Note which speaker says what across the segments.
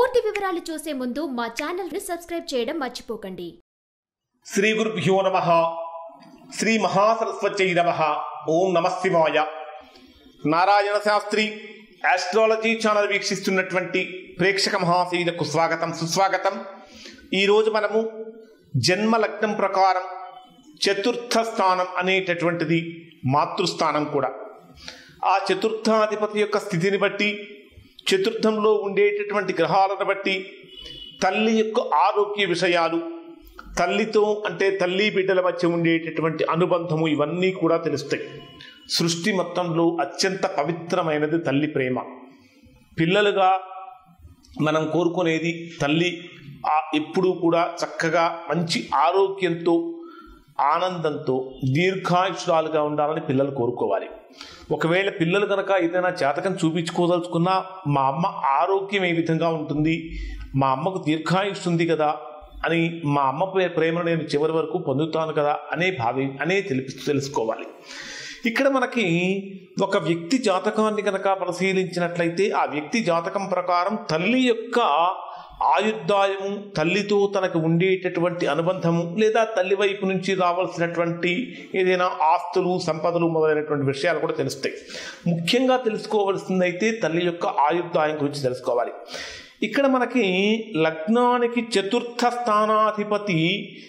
Speaker 1: పూర్తి వివరాలు చూసే ముందు మా ఛానల్ ని సబ్స్క్రైబ్ చేయడం మర్చిపోకండి.
Speaker 2: శ్రీ గురుభ్యో నమః. శ్రీ మహాసరస్వత్యై నమః. ఓం నమః శివాయ. నారాయణ శాస్త్రి ఆస్ట్రాలజీ ఛానల్ వీక్షిస్తున్నటువంటి ప్రేక్షక మహాశయులకు స్వాగతం, సుస్వాగతం. ఈరోజు మనము జన్మ లగ్నం ప్రకారం చతుర్థ స్థానం అనేటటువంటిది మాతృస్థానం కూడా. ఆ చతుర్థాధిపతి యొక్క స్థితిని బట్టి, చతుర్థంలో ఉండేటటువంటి గ్రహాలను బట్టి తల్లి యొక్క ఆరోగ్య విషయాలు, తల్లితో అంటే తల్లి బిడ్డల మధ్య ఉండేటటువంటి అనుబంధము, ఇవన్నీ కూడా తెలుస్తాయి. సృష్టి మొత్తంలో అత్యంత పవిత్రమైనది తల్లి ప్రేమ. పిల్లలుగా మనం కోరుకునేది తల్లి ఎప్పుడూ కూడా చక్కగా మంచి ఆరోగ్యంతో, ఆనందంతో, దీర్ఘాయుష్రాలుగా ఉండాలని పిల్లలు కోరుకోవాలి. ఒకవేళ పిల్లలు కనుక ఏదైనా జాతకం చూపించుకోదలుచుకున్నా, మా అమ్మ ఆరోగ్యం ఏ విధంగా ఉంటుంది, మా అమ్మకు దీర్ఘాయుష్ ఉంది కదా అని, మా అమ్మ ప్రేమను నేను చివరి వరకు పొందుతాను కదా అనే తెలుసుకోవాలి. ఇక్కడ మనకి ఒక వ్యక్తి జాతకాన్ని కనుక పరిశీలించినట్లయితే, ఆ వ్యక్తి జాతకం ప్రకారం తల్లి యొక్క ఆయుర్దాయము, తల్లితో తనకు ఉండేటటువంటి అనుబంధము, లేదా తల్లి వైపు నుంచి రావాల్సినటువంటి ఏదైనా ఆస్తులు, సంపదలు మొదలైనటువంటి విషయాలు కూడా తెలుస్తాయి. ముఖ్యంగా తెలుసుకోవాల్సిందైతే తల్లి యొక్క ఆయుర్దాయం గురించి తెలుసుకోవాలి. ఇక్కడ మనకి లగ్నానికి చతుర్థ స్థానాధిపతి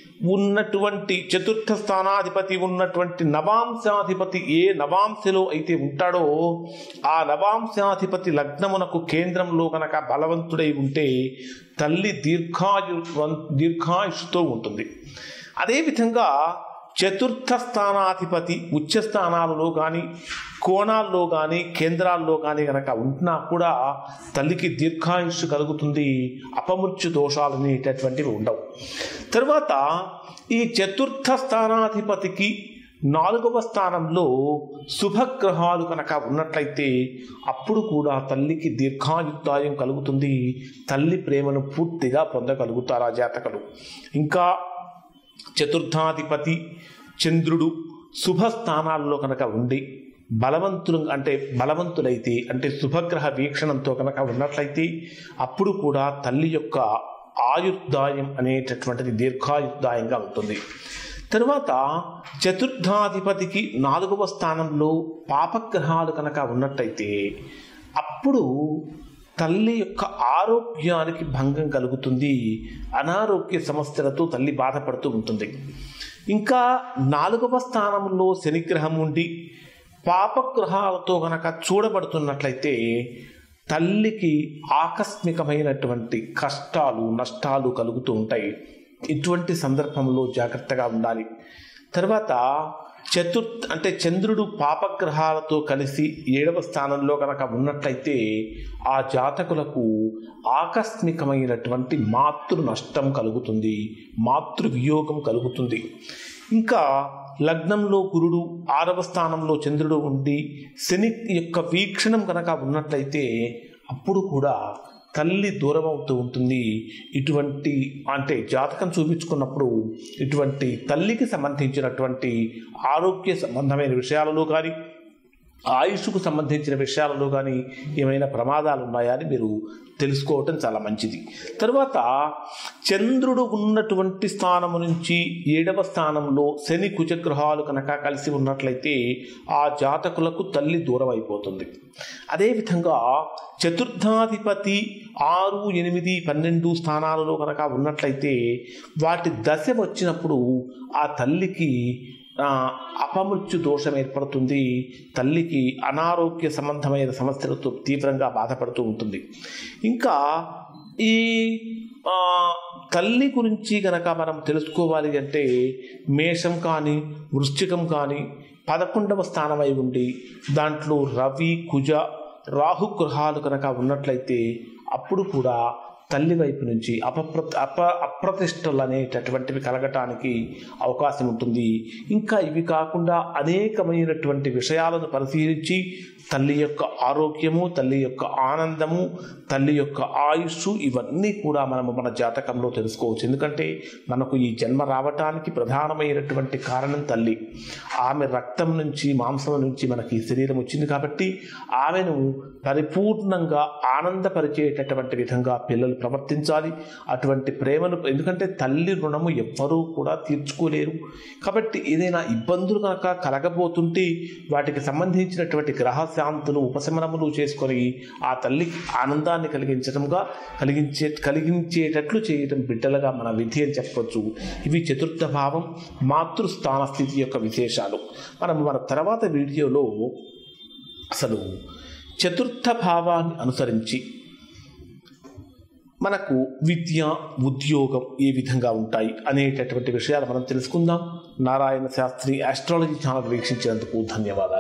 Speaker 2: ఉన్నటువంటి నవాంశాధిపతి ఏ నవాంశలో అయితే ఉంటాడో, ఆ నవాంశాధిపతి లగ్నమునకు కేంద్రంలో కనుక బలవంతుడై ఉంటే తల్లి దీర్ఘాయుషుతో ఉంటుంది. అదేవిధంగా చతుర్థ స్థానాధిపతి ఉచ్చ స్థానాలలో కానీ, కోణాల్లో కానీ, కేంద్రాల్లో కానీ కనుక ఉంటున్నా కూడా తల్లికి దీర్ఘాయుష్ కలుగుతుంది. అపమృత్యు దోషాలు అనేటటువంటివి ఉండవు. తర్వాత ఈ చతుర్థ స్థానాధిపతికి 4వ స్థానంలో శుభగ్రహాలు కనుక ఉన్నట్లయితే అప్పుడు కూడా తల్లికి దీర్ఘాయుర్దాయం కలుగుతుంది. తల్లి ప్రేమను పూర్తిగా పొందగలుగుతారు ఆ జాతకులు. ఇంకా చతుర్థాధిపతి చంద్రుడు శుభ స్థానాల్లో కనుక ఉండి బలవంతులైతే, అంటే శుభగ్రహ వీక్షణంతో కనుక ఉన్నట్లయితే అప్పుడు కూడా తల్లి యొక్క ఆయుర్దాయం అనేటటువంటిది దీర్ఘాయుర్దాయంగా ఉంటుంది. తరువాత చతుర్థాధిపతికి 4వ స్థానంలో పాపగ్రహాలు కనుక ఉన్నట్టయితే అప్పుడు తల్లి యొక్క ఆరోగ్యానికి భంగం కలుగుతుంది. అనారోగ్య సమస్యలతో తల్లి బాధపడుతూ ఉంటుంది. ఇంకా 4వ స్థానంలో శనిగ్రహం ఉండి పాపగ్రహాలతో కనుక చూడబడుతున్నట్లయితే తల్లికి ఆకస్మికమైనటువంటి కష్టాలు, నష్టాలు కలుగుతూ ఉంటాయి. ఇటువంటి సందర్భంలో జాగ్రత్తగా ఉండాలి. తర్వాత చంద్రుడు పాపగ్రహాలతో కలిసి 7వ స్థానంలో కనుక ఉన్నట్లయితే ఆ జాతకులకు ఆకస్మికమైనటువంటి మాతృ నష్టం కలుగుతుంది, మాతృ వియోగం కలుగుతుంది. ఇంకా లగ్నంలో గురుడు, 6వ స్థానంలో చంద్రుడు ఉండి శని యొక్క వీక్షణం కనుక ఉన్నట్లయితే అప్పుడు కూడా తల్లి దూరం అవుతూ ఉంటుంది. ఇటువంటి జాతకం చూపించుకున్నప్పుడు ఇటువంటి తల్లికి సంబంధించినటువంటి ఆరోగ్య సంబంధమైన విషయాలలో కానీ, ఆయుష్కు సంబంధించిన విషయాలలో కానీ ఏమైనా ప్రమాదాలు ఉన్నాయా అని మీరు తెలుసుకోవటం చాలా మంచిది. తర్వాత చంద్రుడు ఉన్నటువంటి స్థానము నుంచి 7వ స్థానంలో శని కుజగ్రహాలు కనుక కలిసి ఉన్నట్లయితే ఆ జాతకులకు తల్లి దూరం అయిపోతుంది. అదేవిధంగా చతుర్థాధిపతి 6, 8, 12 స్థానాలలో కనుక ఉన్నట్లయితే వాటి దశ వచ్చినప్పుడు ఆ తల్లికి అపమృత్యు దోషం ఏర్పడుతుంది. తల్లికి అనారోగ్య సంబంధమైన సమస్యలతో తీవ్రంగా బాధపడుతూ ఉంటుంది. ఇంకా ఈ తల్లి గురించి కనుక మనం తెలుసుకోవాలి అంటే మేషం కానీ, వృశ్చికం కానీ 11వ స్థానమై ఉండి దాంట్లో రవి, కుజ, రాహుగ్రహాలు కనుక ఉన్నట్లయితే అప్పుడు కూడా తల్లి వైపు నుంచి అప్రతిష్టలు అనేటటువంటివి కలగటానికి అవకాశం ఉంటుంది. ఇంకా ఇవి కాకుండా అనేకమైనటువంటి విషయాలను పరిశీలించి తల్లి యొక్క ఆరోగ్యము, తల్లి యొక్క ఆనందము, తల్లి యొక్క ఆయుష్ ఇవన్నీ కూడా మనము మన జాతకంలో తెలుసుకోవచ్చు. ఎందుకంటే మనకు ఈ జన్మ రావటానికి ప్రధానమైనటువంటి కారణం తల్లి. ఆమె రక్తం నుంచి, మాంసం నుంచి మనకి ఈ శరీరం వచ్చింది కాబట్టి ఆమెను పరిపూర్ణంగా ఆనందపరిచేటటువంటి విధంగా పిల్లలు ప్రవర్తించాలి. అటువంటి ప్రేమను, ఎందుకంటే తల్లి రుణము ఎవ్వరూ కూడా తీర్చుకోలేరు. కాబట్టి ఏదైనా ఇబ్బందులు కనుక కలగబోతుంటే వాటికి సంబంధించినటువంటి గ్రహశాంతులు, ఉపశమనములు చేసుకొని ఆ తల్లికి ఆనందాన్ని కలిగించేటట్లు చేయటం బిడ్డలుగా మన విధి అని చెప్పవచ్చు. ఇవి చతుర్థ భావం మాతృస్థాన స్థితి యొక్క విశేషాలు. మన తర్వాత వీడియోలో అసలు చతుర్థ భావాన్ని అనుసరించి మనకు విద్య, ఉద్యోగం ఏ విధంగా ఉంటాయి అనేటటువంటి విషయాలు మనం తెలుసుకుందాం. నారాయణ శాస్త్రి ఆస్ట్రాలజీ ఛానల్ వీక్షించినందుకు ధన్యవాదాలు.